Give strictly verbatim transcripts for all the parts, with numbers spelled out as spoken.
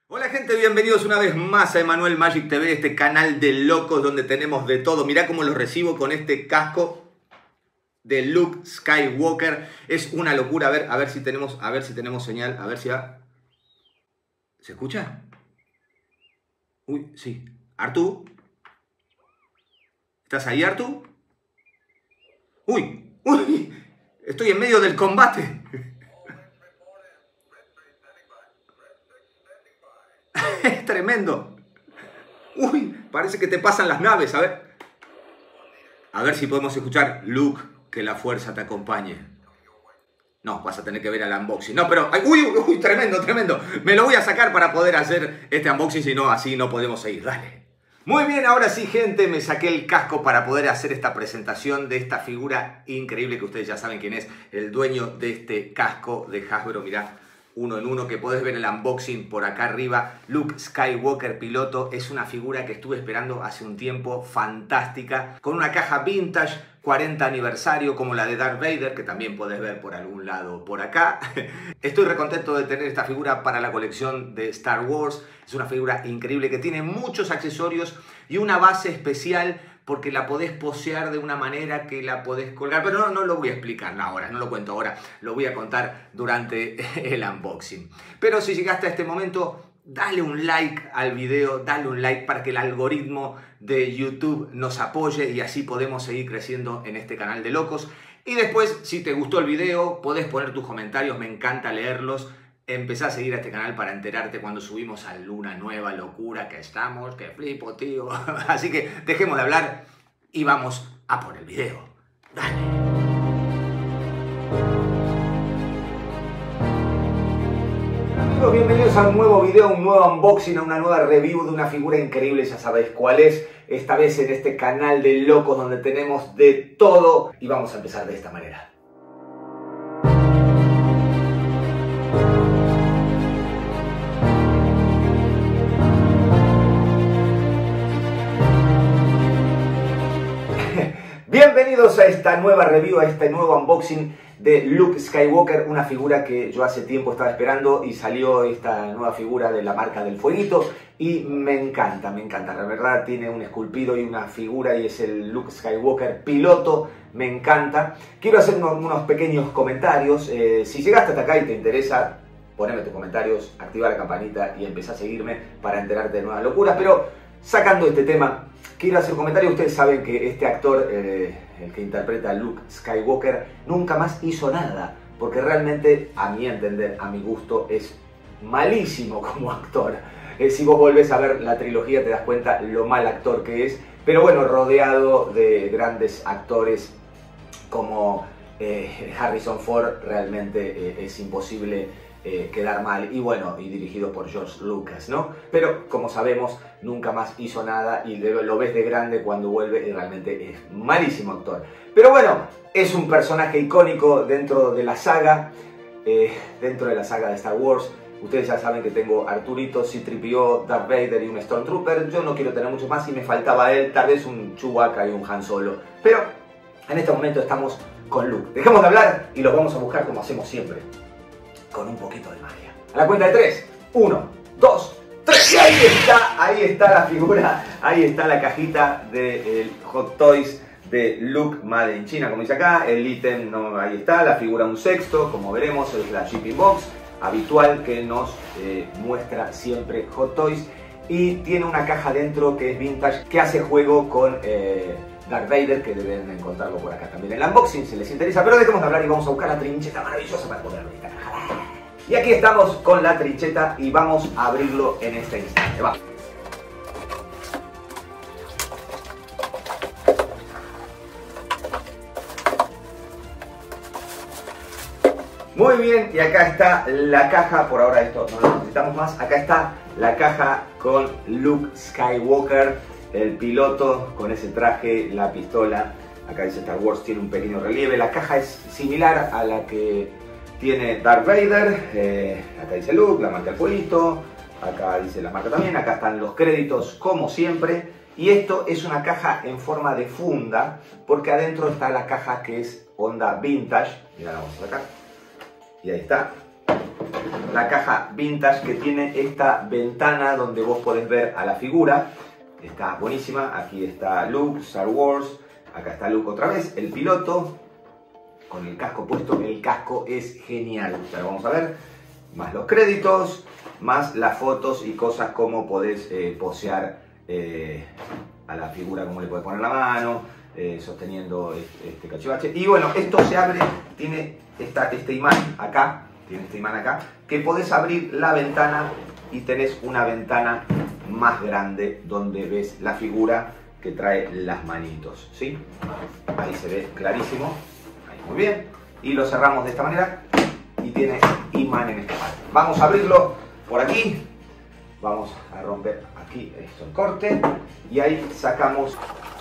Hola gente, bienvenidos una vez más a Emanuel Magic T V, este canal de locos donde tenemos de todo. Mirá cómo lo recibo con este casco de Luke Skywalker. Es una locura. A ver, a ver si tenemos, a ver si tenemos señal, a ver si va. ¿Se escucha? Uy, sí. Artu. ¿Estás ahí, Artu? Uy, uy, estoy en medio del combate. Es tremendo. Uy, parece que te pasan las naves, a ver. A ver si podemos escuchar. Luke, que la fuerza te acompañe. No, vas a tener que ver el unboxing. No, pero... Ay, uy, uy, uy, tremendo, tremendo. Me lo voy a sacar para poder hacer este unboxing, si no, así no podemos seguir. Dale. Muy bien, ahora sí, gente, me saqué el casco para poder hacer esta presentación de esta figura increíble que ustedes ya saben quién es, el dueño de este casco de Hasbro. Mirá, uno en uno, que podés ver el unboxing por acá arriba. Luke Skywalker piloto, es una figura que estuve esperando hace un tiempo, fantástica, con una caja vintage, cuarenta aniversario, como la de Darth Vader, que también podés ver por algún lado por acá. Estoy recontento de tener esta figura para la colección de Star Wars. Es una figura increíble que tiene muchos accesorios y una base especial, porque la podés posear de una manera que la podés colgar. Pero no, no lo voy a explicar ahora, no lo cuento ahora, lo voy a contar durante el unboxing. Pero si llegaste a este momento, dale un like al video, dale un like para que el algoritmo de YouTube nos apoye y así podemos seguir creciendo en este canal de locos. Y después, si te gustó el video, podés poner tus comentarios, me encanta leerlos. Empezá a seguir a este canal para enterarte cuando subimos alguna nueva locura que estamos, que flipo, tío. Así que dejemos de hablar y vamos a por el video. Dale. Amigos, bienvenidos a un nuevo video, un nuevo unboxing, a una nueva review de una figura increíble, ya sabéis cuál es. Esta vez en este canal de locos donde tenemos de todo y vamos a empezar de esta manera. Bienvenidos a esta nueva review, a este nuevo unboxing de Luke Skywalker, una figura que yo hace tiempo estaba esperando y salió esta nueva figura de la marca del fueguito y me encanta, me encanta, la verdad tiene un esculpido y una figura y es el Luke Skywalker piloto, me encanta. Quiero hacer unos, unos pequeños comentarios, eh, si llegaste hasta acá y te interesa, poneme tus comentarios, activa la campanita y empezá a seguirme para enterarte de nuevas locuras, pero sacando este tema, quiero hacer un comentario. Ustedes saben que este actor, eh, el que interpreta a Luke Skywalker, nunca más hizo nada, porque realmente, a mi entender, a mi gusto, es malísimo como actor. Eh, si vos volvés a ver la trilogía te das cuenta lo mal actor que es, pero bueno, rodeado de grandes actores como eh, Harrison Ford, realmente eh, es imposible Eh, quedar mal, y bueno, y dirigido por George Lucas, ¿no? Pero como sabemos, nunca más hizo nada y lo ves de grande cuando vuelve y realmente es malísimo actor. Pero bueno, es un personaje icónico dentro de la saga, eh, dentro de la saga de Star Wars. Ustedes ya saben que tengo Arturito, C tres P O, Darth Vader y un Stormtrooper. Yo no quiero tener mucho más y me faltaba él, tal vez un Chewbacca y un Han Solo. Pero en este momento estamos con Luke. Dejemos de hablar y los vamos a buscar como hacemos siempre, con un poquito de magia. A la cuenta de tres. uno, dos, tres. Y ahí está, ahí está la figura, ahí está la cajita del Hot Toys de Luke Made in China, como dice acá. El ítem, no, ahí está, la figura un sexto, como veremos, es la shipping box habitual que nos eh, muestra siempre Hot Toys. Y tiene una caja dentro que es vintage, que hace juego con eh, Darth Vader, que deben encontrarlo por acá también en el unboxing, si les interesa. Pero dejemos de hablar y vamos a buscar la trincheta maravillosa para poder abrir esta caja. Y aquí estamos con la trincheta y vamos a abrirlo en este instante. Va. Muy bien, y acá está la caja. Por ahora esto no lo necesitamos más. Acá está la caja con Luke Skywalker, el piloto, con ese traje, la pistola. Acá dice Star Wars, tiene un pequeño relieve. La caja es similar a la que tiene Darth Vader. Eh, acá dice Luke, la marca del fueguito. Acá dice la marca también. Acá están los créditos como siempre. Y esto es una caja en forma de funda, porque adentro está la caja que es onda vintage. Mirá, la vamos a sacar. Y ahí está. la caja vintage que tiene esta ventana donde vos podés ver a la figura. Está buenísima. Aquí está Luke, Star Wars. Acá está Luke otra vez, el piloto, con el casco puesto. El casco es genial. Ya lo vamos a ver. Más los créditos, más las fotos y cosas como podés eh, posear eh, a la figura, como le podés poner la mano, eh, sosteniendo este, este cachivache. Y bueno, esto se abre, tiene esta, este imán acá, tiene este imán acá, que podés abrir la ventana y tenés una ventana más grande donde ves la figura que trae las manitos, ¿sí? Ahí se ve clarísimo, ahí muy bien. Y lo cerramos de esta manera y tiene imán en esta parte. Vamos a abrirlo por aquí, vamos a romper aquí esto en corte y ahí sacamos.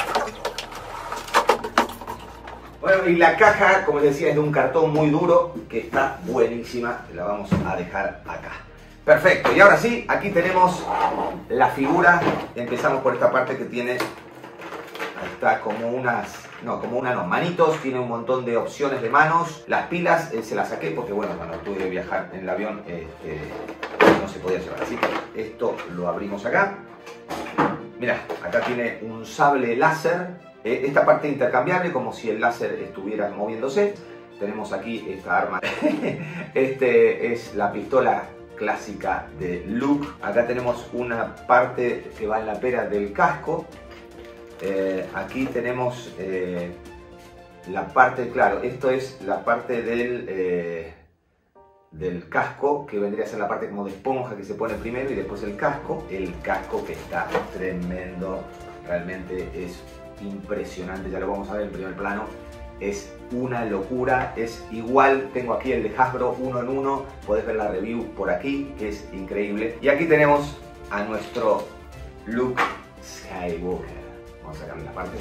Bueno, y la caja, como les decía, es de un cartón muy duro que está buenísima. La vamos a dejar acá. Perfecto, y ahora sí, aquí tenemos la figura. Empezamos por esta parte que tiene, está como unas, no, como una no, manitos, tiene un montón de opciones de manos. Las pilas eh, se las saqué porque, bueno, cuando tuve que viajar en el avión este, no se podía llevar. Así que esto lo abrimos acá. Mirá, acá tiene un sable láser. Eh, esta parte intercambiable, como si el láser estuviera moviéndose. Tenemos aquí esta arma. Este es la pistola clásica de Luke. Acá tenemos una parte que va en la pera del casco. Eh, aquí tenemos eh, la parte, claro, esto es la parte del, eh, del casco, que vendría a ser la parte como de esponja que se pone primero y después el casco. El casco que está tremendo, realmente es impresionante, ya lo vamos a ver en primer plano. Es una locura, es igual, tengo aquí el de Hasbro uno en uno, podés ver la review por aquí, que es increíble. Y aquí tenemos a nuestro Luke Skywalker. Vamos a sacarle las partes.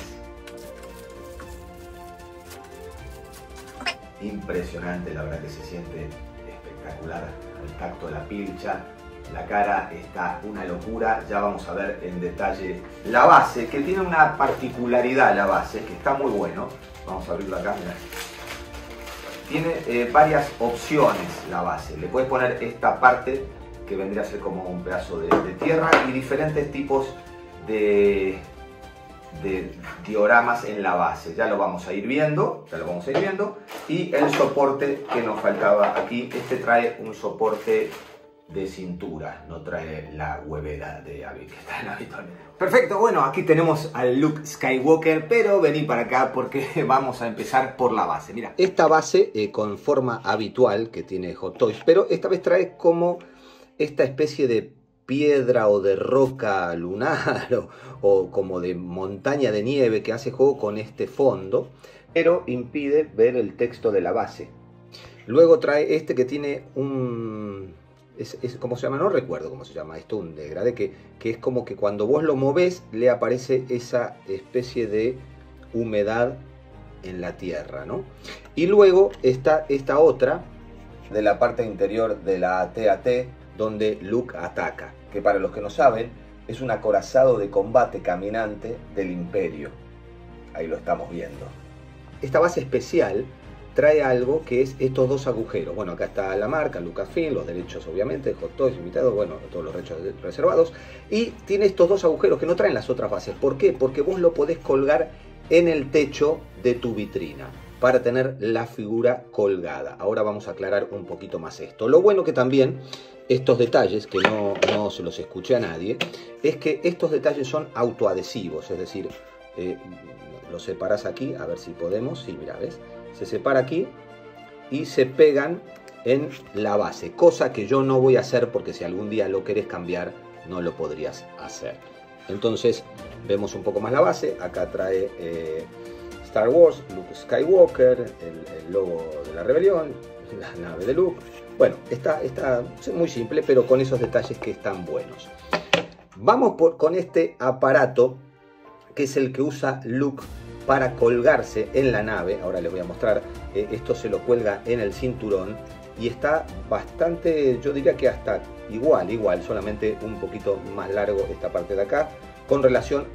Impresionante, la verdad que se siente espectacular al tacto de la pilcha. La cara está una locura. Ya vamos a ver en detalle la base, que tiene una particularidad la base, que está muy bueno. Vamos a abrirlo acá, mirá. Tiene eh, varias opciones la base. Le puedes poner esta parte, que vendría a ser como un pedazo de, de tierra, y diferentes tipos de... de dioramas en la base. Ya lo vamos a ir viendo, ya lo vamos a ir viendo. Y el soporte que nos faltaba aquí, este trae un soporte de cintura, no trae la huevera de Abby que está en habitualmente. Perfecto, bueno, aquí tenemos al Luke Skywalker, pero vení para acá porque vamos a empezar por la base. Mira, esta base eh, con forma habitual que tiene Hot Toys, pero esta vez trae como esta especie de piedra o de roca lunar o, o como de montaña de nieve que hace juego con este fondo, pero impide ver el texto de la base. Luego trae este que tiene un... Es, es, ¿cómo se llama? No recuerdo cómo se llama esto, un degradé que, que es como que cuando vos lo movés le aparece esa especie de humedad en la tierra, ¿no? Y luego está esta otra de la parte interior de la A T A T, donde Luke ataca, que para los que no saben es un acorazado de combate caminante del Imperio. Ahí lo estamos viendo. Esta base especial trae algo que es estos dos agujeros. Bueno, acá está la marca, Lucasfilm, los derechos obviamente, Hot Toys limitados, bueno, todos los derechos reservados. Y tiene estos dos agujeros que no traen las otras bases. ¿Por qué? Porque vos lo podés colgar en el techo de tu vitrina para tener la figura colgada. Ahora vamos a aclarar un poquito más esto. Lo bueno que también estos detalles, que no, no se los escuché a nadie, es que estos detalles son autoadhesivos, es decir, eh, lo separás aquí, a ver si podemos, sí, mira, ¿ves? Se separa aquí y se pegan en la base, cosa que yo no voy a hacer porque si algún día lo querés cambiar no lo podrías hacer. Entonces vemos un poco más la base. Acá trae eh, Star Wars, Luke Skywalker, el, el logo de la rebelión, la nave de Luke. Bueno, está, está muy simple, pero con esos detalles que están buenos. Vamos por, con este aparato que es el que usa Luke para colgarse en la nave. Ahora les voy a mostrar. Eh, esto se lo cuelga en el cinturón y está bastante, yo diría que hasta igual, igual, solamente un poquito más largo esta parte de acá con relación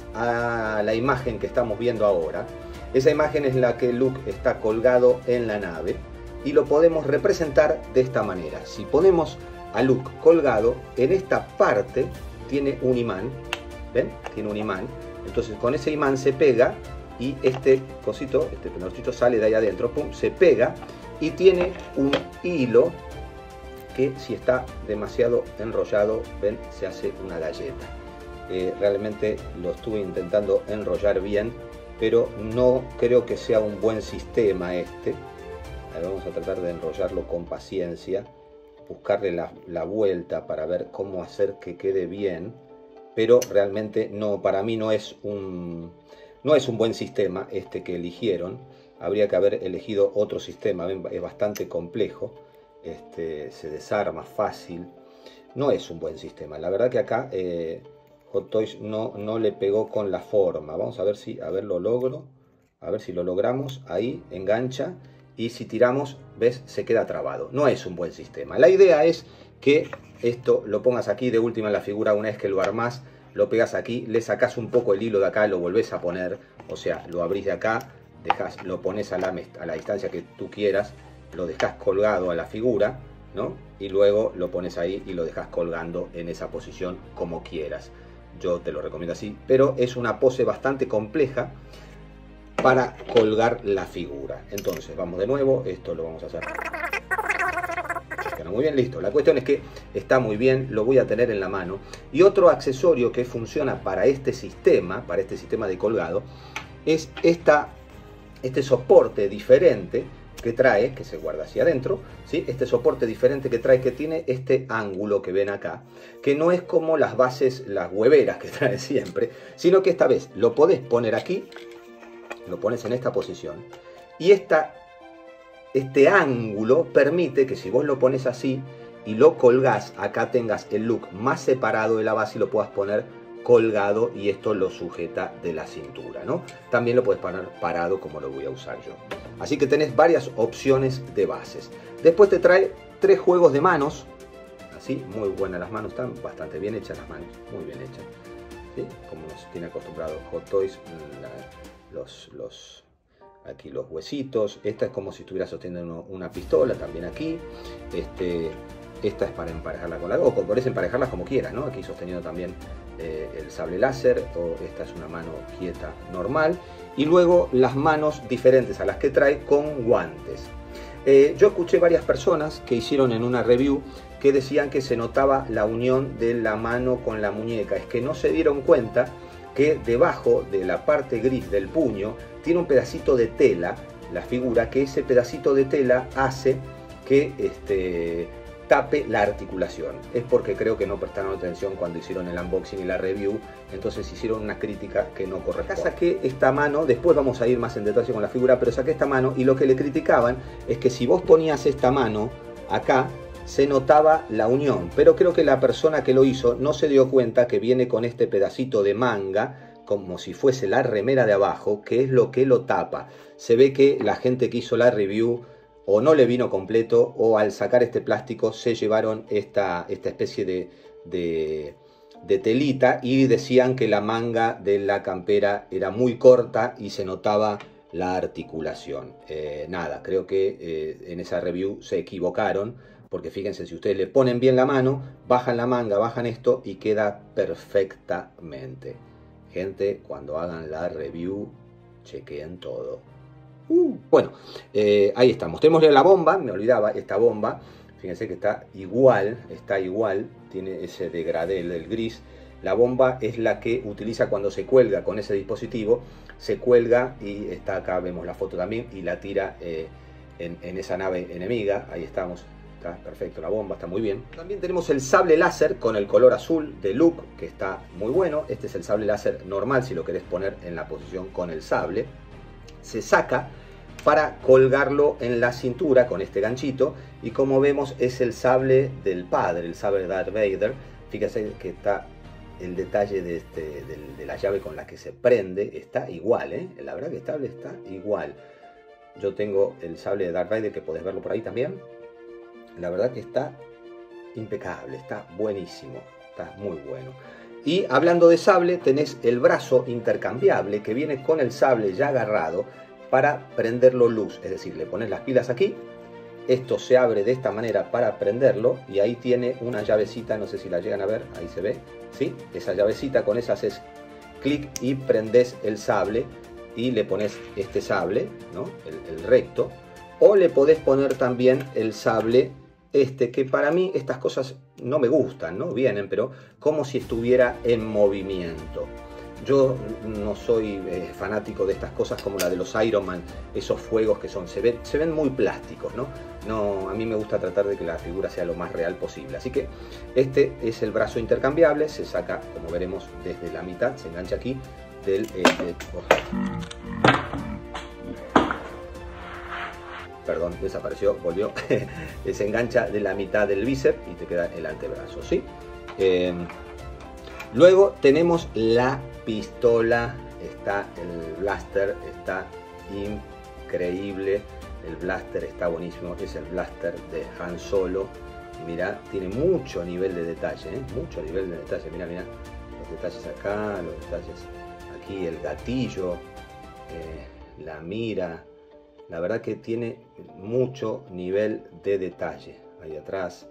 a la imagen que estamos viendo ahora. Esa imagen es la que Luke está colgado en la nave y lo podemos representar de esta manera. Si ponemos a Luke colgado, en esta parte tiene un imán, ¿ven? Tiene un imán, entonces con ese imán se pega y este cosito, este pedancito sale de ahí adentro, pum, se pega y tiene un hilo que si está demasiado enrollado, ven, se hace una galleta. Eh, realmente lo estuve intentando enrollar bien, pero no creo que sea un buen sistema este. Ahí vamos a tratar de enrollarlo con paciencia, buscarle la, la vuelta para ver cómo hacer que quede bien, pero realmente no, para mí no es un, no es un buen sistema este que eligieron. Habría que haber elegido otro sistema, ven, es bastante complejo, este, se desarma fácil, no es un buen sistema. La verdad que acá eh, Hot Toys no, no le pegó con la forma. Vamos a ver si, a ver, lo logro, a ver si lo logramos. Ahí engancha y si tiramos, ves, se queda trabado. No es un buen sistema. La idea es que esto lo pongas aquí de última en la figura. Una vez que lo armás, lo pegas aquí, le sacás un poco el hilo de acá, lo volvés a poner, o sea, lo abrís de acá, dejás, lo pones a la, a la distancia que tú quieras, lo dejás colgado a la figura, ¿no? Y luego lo pones ahí y lo dejas colgando en esa posición como quieras. Yo te lo recomiendo así, pero es una pose bastante compleja para colgar la figura. Entonces vamos de nuevo, esto lo vamos a hacer. Muy bien, listo. La cuestión es que está muy bien, lo voy a tener en la mano. Y otro accesorio que funciona para este sistema, para este sistema de colgado, es esta, este soporte diferente que trae, que se guarda hacia adentro, ¿sí? Este soporte diferente que trae, que tiene este ángulo que ven acá, que no es como las bases, las hueveras que trae siempre, sino que esta vez lo podés poner aquí, lo pones en esta posición, y esta, este ángulo permite que si vos lo pones así y lo colgás, acá tengas el Luke más separado de la base y lo puedas poner colgado y esto lo sujeta de la cintura, ¿no? También lo puedes poner parado como lo voy a usar yo. Así que tenés varias opciones de bases. Después te trae tres juegos de manos. Así, muy buenas las manos, están bastante bien hechas las manos, muy bien hechas, ¿sí? Como nos tiene acostumbrado Hot Toys, la, los, los, aquí los huesitos. Esta es como si estuviera sosteniendo una pistola, también aquí. Este, esta es para emparejarla con la, o podés emparejarlas como quieras, ¿no? Aquí sosteniendo también eh, el sable láser, o esta es una mano quieta normal. Y luego las manos diferentes a las que trae con guantes. Eh, yo escuché varias personas que hicieron en una review que decían que se notaba la unión de la mano con la muñeca. Es que no se dieron cuenta que debajo de la parte gris del puño tiene un pedacito de tela, la figura, que ese pedacito de tela hace que este, tape la articulación. Es porque creo que no prestaron atención cuando hicieron el unboxing y la review, entonces hicieron una crítica que no corresponde. Acá saqué esta mano, después vamos a ir más en detalle con la figura, pero saqué esta mano y lo que le criticaban es que si vos ponías esta mano acá, se notaba la unión, pero creo que la persona que lo hizo no se dio cuenta que viene con este pedacito de manga, como si fuese la remera de abajo, que es lo que lo tapa. Se ve que la gente que hizo la review o no le vino completo, o al sacar este plástico se llevaron esta, esta especie de, de, de telita y decían que la manga de la campera era muy corta y se notaba la articulación. Eh, nada, creo que eh, en esa review se equivocaron, porque fíjense, si ustedes le ponen bien la mano, bajan la manga, bajan esto y queda perfectamente. Gente, cuando hagan la review, chequeen todo. Uh, bueno, eh, ahí estamos. Tenemos la bomba, me olvidaba, esta bomba. Fíjense que está igual, está igual, tiene ese degradé del gris. La bomba es la que utiliza cuando se cuelga con ese dispositivo. Se cuelga y está acá, vemos la foto también, y la tira eh, en, en esa nave enemiga. Ahí estamos. Está perfecto, la bomba está muy bien. También tenemos el sable láser con el color azul de Luke, que está muy bueno. Este es el sable láser normal, si lo querés poner en la posición con el sable. Se saca para colgarlo en la cintura con este ganchito. Y como vemos, es el sable del padre, el sable de Darth Vader. Fíjense que está el detalle de, este, de, de la llave con la que se prende. Está igual, ¿eh? La verdad que el sable está igual. Yo tengo el sable de Darth Vader, que podés verlo por ahí también. La verdad que está impecable, está buenísimo, está muy bueno. Y hablando de sable, tenés el brazo intercambiable que viene con el sable ya agarrado para prenderlo luz. Es decir, le pones las pilas aquí esto se abre de esta manera para prenderlo y ahí tiene una llavecita, no sé si la llegan a ver, ahí se ve, ¿sí? Esa llavecita, con esa haces clic y prendes el sable y le pones este sable, ¿no? el, el recto, o le podés poner también el sable este, que para mí estas cosas no me gustan, no vienen, pero como si estuviera en movimiento. Yo no soy eh, fanático de estas cosas como la de los Iron Man, esos fuegos que son, se ven, se ven muy plásticos, ¿no? No, a mí me gusta tratar de que la figura sea lo más real posible. Así que este es el brazo intercambiable, se saca, como veremos, desde la mitad, se engancha aquí del... Eh, de, oh. Perdón, desapareció, volvió. Se engancha de la mitad del bíceps y te queda el antebrazo, ¿sí? Eh, luego tenemos la pistola, está el blaster, está increíble, el blaster está buenísimo, es el blaster de Han Solo. Mirá, tiene mucho nivel de detalle, ¿eh? mucho nivel de detalle, mirá, mirá, los detalles acá, los detalles aquí, el gatillo, eh, la mira, la verdad que tiene mucho nivel de detalle. Ahí atrás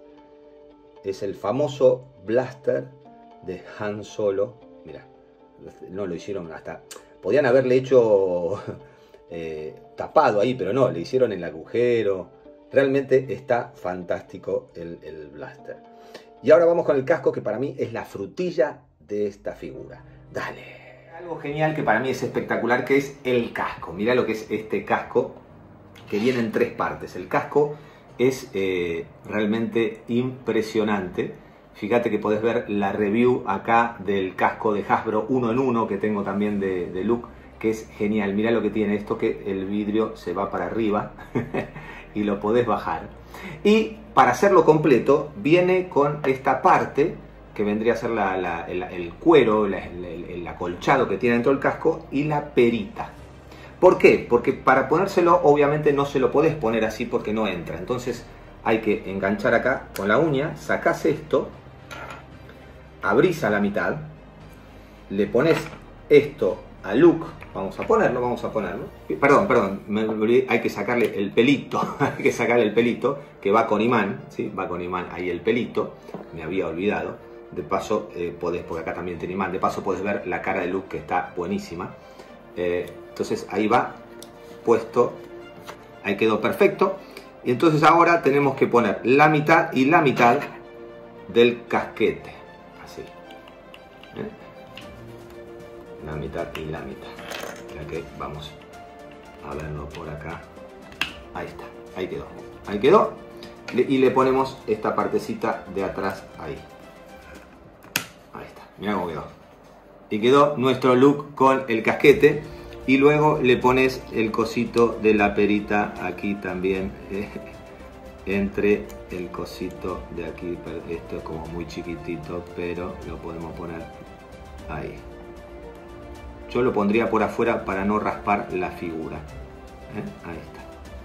es el famoso blaster de Han Solo, mirá, no lo hicieron hasta, podían haberle hecho eh, tapado ahí, pero no, le hicieron el agujero. Realmente está fantástico el, el blaster. Y ahora vamos con el casco, que para mí es la frutilla de esta figura. Dale. Algo genial que para mí es espectacular, que es el casco. Mirá lo que es este casco, que viene en tres partes. El casco es eh, realmente impresionante. Fíjate que podés ver la review acá del casco de Hasbro uno en uno que tengo también de, de Luke, que es genial. Mirá lo que tiene esto, que el vidrio se va para arriba y lo podés bajar. Y para hacerlo completo viene con esta parte que vendría a ser la, la, el, el cuero, la, el, el acolchado que tiene dentro del casco y la perita. ¿Por qué? Porque para ponérselo obviamente no se lo podés poner así porque no entra. Entonces hay que enganchar acá con la uña, sacás esto, abrís a la mitad, le pones esto a Luke, vamos a ponerlo, vamos a ponerlo, perdón, perdón, me olvidé, hay que sacarle el pelito, hay que sacarle el pelito, que va con imán, ¿sí? Va con imán ahí el pelito, me había olvidado, de paso eh, podés, porque acá también tiene imán, de paso podés ver la cara de Luke que está buenísima, eh, entonces ahí va puesto, ahí quedó perfecto, y entonces ahora tenemos que poner la mitad y la mitad del casquete, así, ¿eh? La mitad y la mitad. Ya que vamos a verlo por acá. Ahí está, ahí quedó. Ahí quedó. Y le ponemos esta partecita de atrás ahí. Ahí está, mirá cómo quedó. Y quedó nuestro look con el casquete. Y luego le pones el cosito de la perita aquí también. Eh, entre el cosito de aquí. Esto es como muy chiquitito, pero lo podemos poner ahí. Yo lo pondría por afuera para no raspar la figura. ¿Eh? Ahí está.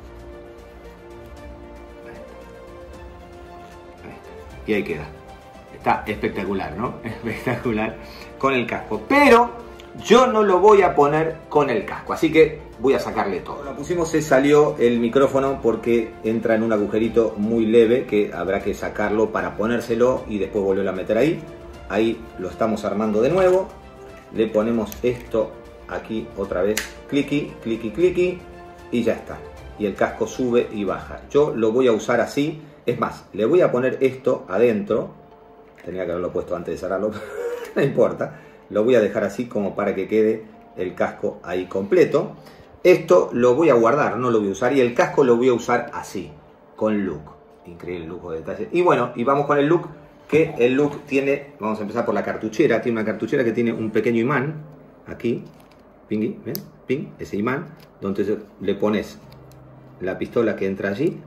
Ahí está. Ahí está. Y ahí queda. Está espectacular, ¿no? Espectacular con el casco. Pero yo no lo voy a poner con el casco, así que voy a sacarle todo. Lo pusimos, se salió el micrófono porque entra en un agujerito muy leve que habrá que sacarlo para ponérselo y después volverlo a meter ahí. Ahí lo estamos armando de nuevo. Le ponemos esto aquí otra vez, cliqui, cliqui, cliqui, y ya está. Y el casco sube y baja. Yo lo voy a usar así. Es más, le voy a poner esto adentro. Tenía que haberlo puesto antes de cerrarlo, no importa. Lo voy a dejar así como para que quede el casco ahí completo. Esto lo voy a guardar, no lo voy a usar. Y el casco lo voy a usar así, con look. Increíble lujo de detalle. Y bueno, y vamos con el look. Que el look tiene, vamos a empezar por la cartuchera, tiene una cartuchera que tiene un pequeño imán, aquí, pingui, ¿ven? Ping, ese imán, donde le pones la pistola que entra allí,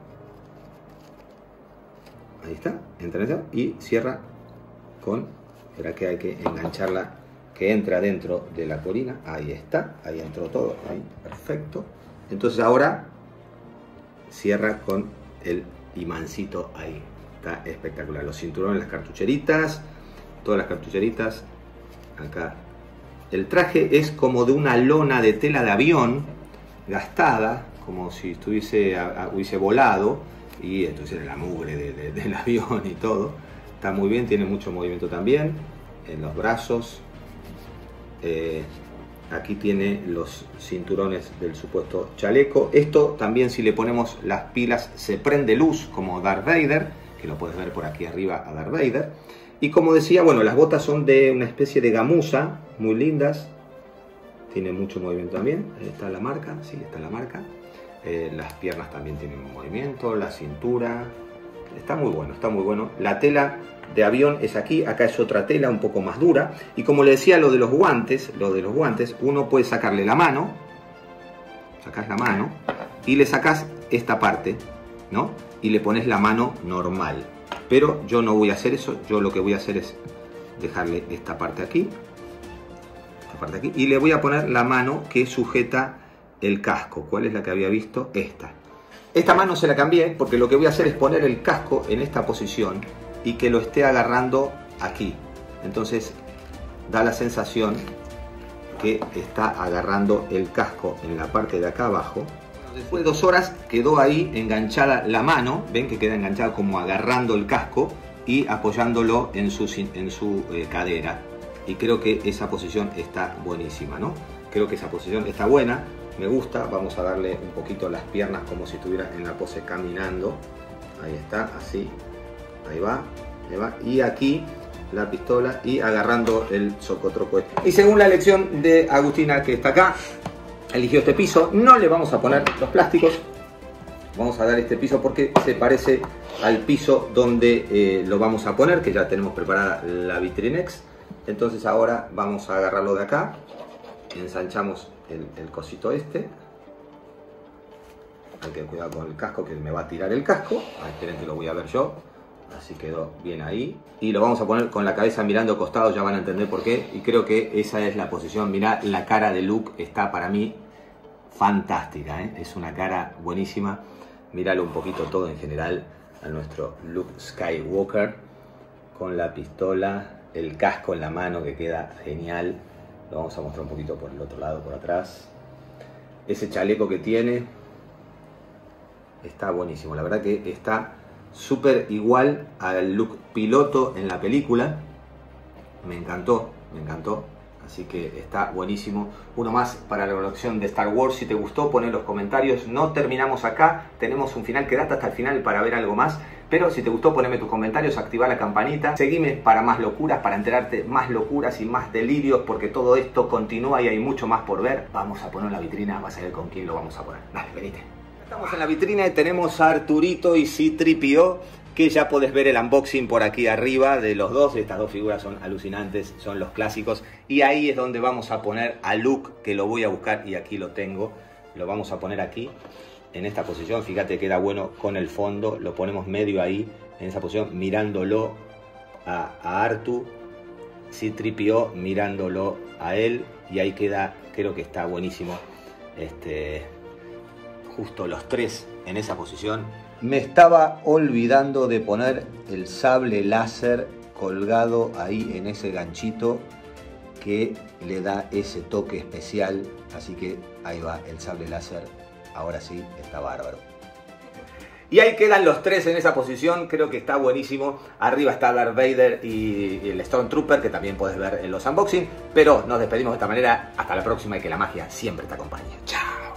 ahí está, entra allá y cierra con, espera que hay que engancharla, que entra dentro de la colina, ahí está, ahí entró todo, ahí, perfecto. Entonces ahora cierra con el imancito ahí. Está espectacular, los cinturones, las cartucheritas, todas las cartucheritas, acá. El traje es como de una lona de tela de avión, gastada, como si estuviese, hubiese volado, y entonces la mugre de, de, del avión y todo. Está muy bien, tiene mucho movimiento también en los brazos. Eh, aquí tiene los cinturones del supuesto chaleco. Esto también, si le ponemos las pilas, se prende luz como Darth Vader, que lo puedes ver por aquí arriba a Darth Vader. Y como decía, bueno, las botas son de una especie de gamuza, muy lindas. Tiene mucho movimiento también. Ahí está la marca, sí, está la marca. Eh, las piernas también tienen movimiento, la cintura. Está muy bueno, está muy bueno. La tela de avión es aquí, acá es otra tela un poco más dura. Y como le decía, lo de los guantes, lo de los guantes, uno puede sacarle la mano, sacás la mano y le sacás esta parte, ¿no? Y le pones la mano normal. Pero yo no voy a hacer eso, yo lo que voy a hacer es dejarle esta parte aquí, esta parte aquí, y le voy a poner la mano que sujeta el casco. ¿Cuál es la que había visto? Esta. Esta mano se la cambié porque lo que voy a hacer es poner el casco en esta posición y que lo esté agarrando aquí. Entonces da la sensación que está agarrando el casco en la parte de acá abajo. Después de dos horas quedó ahí enganchada la mano, ven que queda enganchada como agarrando el casco y apoyándolo en su, en su eh, cadera. Y creo que esa posición está buenísima, ¿no? Creo que esa posición está buena, me gusta. Vamos a darle un poquito las piernas como si estuviera en la pose caminando. Ahí está, así, ahí va, ahí va. Y aquí la pistola y agarrando el socotroco. Y según la elección de Agustina, que está acá, eligió este piso. No le vamos a poner los plásticos, vamos a dar este piso porque se parece al piso donde eh, lo vamos a poner, que ya tenemos preparada la Vitrinex. Entonces ahora vamos a agarrarlo de acá, ensanchamos el, el cosito este. Hay que cuidar con el casco, que me va a tirar el casco. Ah, esperen que lo voy a ver yo. Así quedó bien ahí. Y lo vamos a poner con la cabeza mirando a costado, ya van a entender por qué. Y creo que esa es la posición. Mirá, la cara de Luke está para mí fantástica, ¿eh? Es una cara buenísima. Míralo un poquito todo en general a nuestro Luke Skywalker. Con la pistola, el casco en la mano que queda genial. Lo vamos a mostrar un poquito por el otro lado, por atrás. Ese chaleco que tiene está buenísimo. La verdad que está súper igual al look piloto en la película. Me encantó, me encantó. Así que está buenísimo. Uno más para la colección de Star Wars. Si te gustó, pon en los comentarios. No terminamos acá. Tenemos un final, quédate hasta el final para ver algo más. Pero si te gustó, poneme tus comentarios, activa la campanita. Seguime para más locuras, para enterarte más locuras y más delirios, porque todo esto continúa y hay mucho más por ver. Vamos a poner la vitrina, vas a ver con quién lo vamos a poner. Dale, venite. Estamos en la vitrina y tenemos a Arturito y C tres P O, que ya podés ver el unboxing por aquí arriba de los dos. Estas dos figuras son alucinantes, son los clásicos. Y ahí es donde vamos a poner a Luke, que lo voy a buscar y aquí lo tengo. Lo vamos a poner aquí, en esta posición. Fíjate, queda bueno con el fondo. Lo ponemos medio ahí, en esa posición, mirándolo a, a Artu. C tres P O mirándolo a él. Y ahí queda, creo que está buenísimo. Este... justo los tres en esa posición. Me estaba olvidando de poner el sable láser colgado ahí en ese ganchito que le da ese toque especial. Así que ahí va el sable láser. Ahora sí, está bárbaro. Y ahí quedan los tres en esa posición, creo que está buenísimo. Arriba está Darth Vader y el Stormtrooper, que también puedes ver en los unboxing. Pero nos despedimos de esta manera. Hasta la próxima y que la magia siempre te acompañe. Chao.